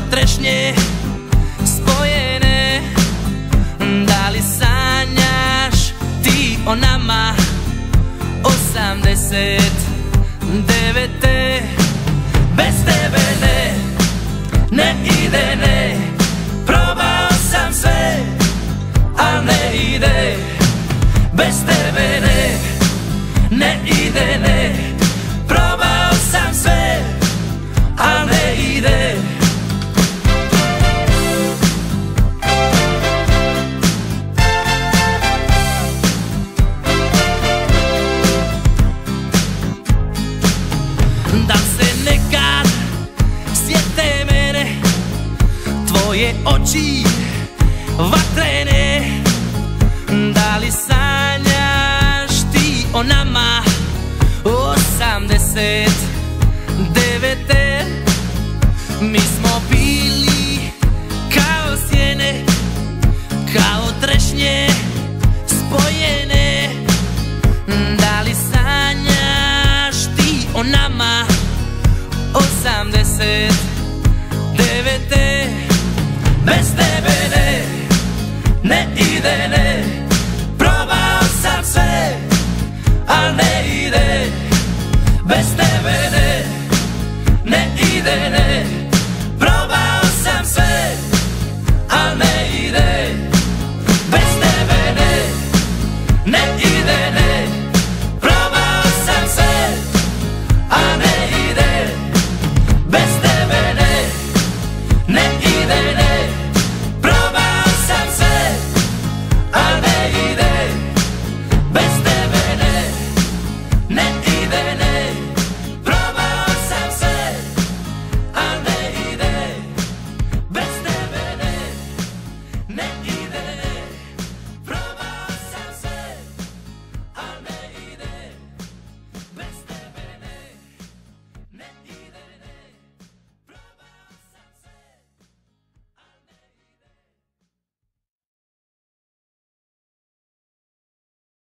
trešnje spojene. Da li sanjaš ti o nama 89. Bez tebe ne, ne ide ne. Probao sam sve, al ne ide. Bez tebe ne, ne ide ne. Probao sam sve, al ne ide. Da se nekad sjete mene tvoje oči vatrene. Da li sanjaš ti o nama 89. Mi